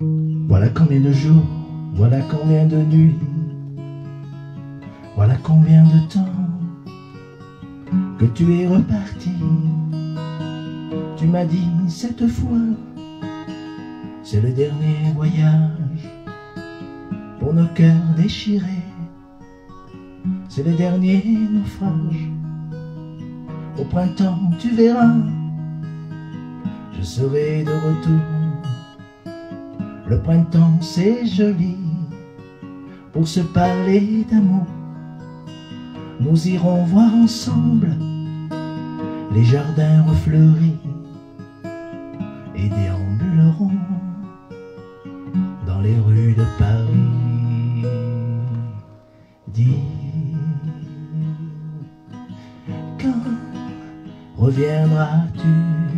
Voilà combien de jours, voilà combien de nuits, voilà combien de temps que tu es reparti. Tu m'as dit cette fois, c'est le dernier voyage pour nos cœurs déchirés. C'est le dernier naufrage. Au printemps, tu verras, je serai de retour. Le printemps, c'est joli pour se parler d'amour. Nous irons voir ensemble les jardins refleuris et déambulerons dans les rues de Paris. Dis, quand reviendras-tu?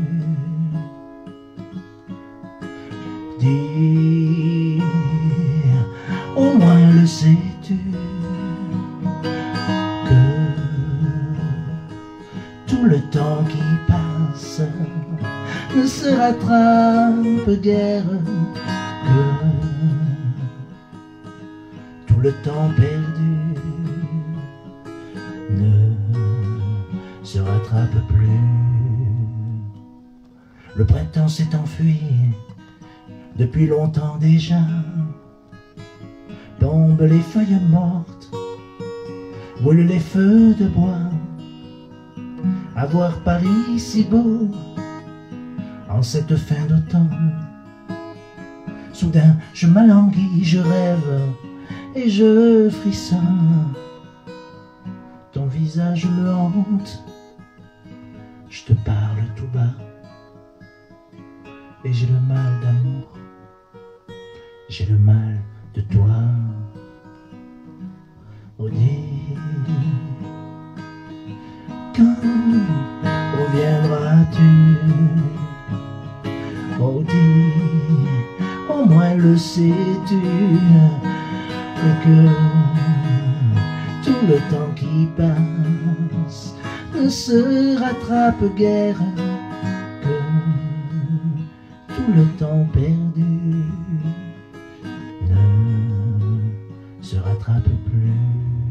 Dis, au moins le sais-tu, que tout le temps qui passe ne se rattrape guère, que tout le temps perdu ne se rattrape plus. Le printemps s'est enfui depuis longtemps déjà. Tombent les feuilles mortes, roulent les feux de bois. À voir Paris si beau en cette fin d'automne. Soudain je m'alanguis, je rêve et je frissonne. Ton visage me hante, je te parle tout bas, et j'ai le mal d'amour, j'ai le mal de toi. Oh dis, quand reviendras-tu? Oh dis, au moins le sais-tu, que tout le temps qui passe ne se rattrape guère, que tout le temps perdu ne se rattrape plus.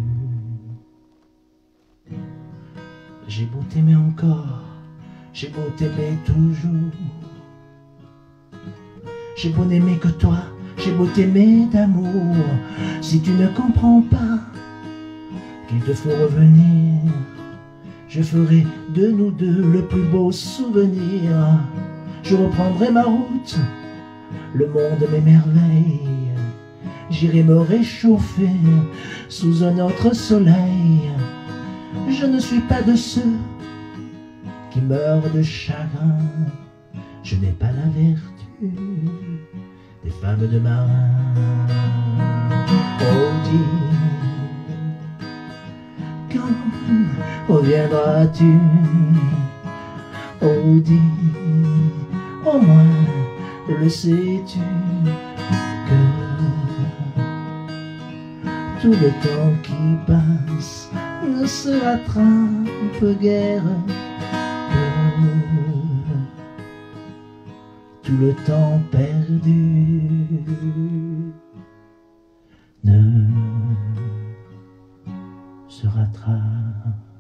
J'ai beau t'aimer encore, j'ai beau t'aimer toujours, j'ai beau n'aimer que toi, j'ai beau t'aimer d'amour. Si tu ne comprends pas qu'il te faut revenir, je ferai de nous deux le plus beau souvenir. Je reprendrai ma route, le monde m'émerveille. J'irai me réchauffer sous un autre soleil. Je ne suis pas de ceux qui meurent de chagrin. Je n'ai pas la vertu des femmes de marin. Oh dis, quand reviendras-tu? Oh dis, au moins le sais-tu, que tout le temps qui passe ne se rattrape guère, que tout le temps perdu ne se rattrape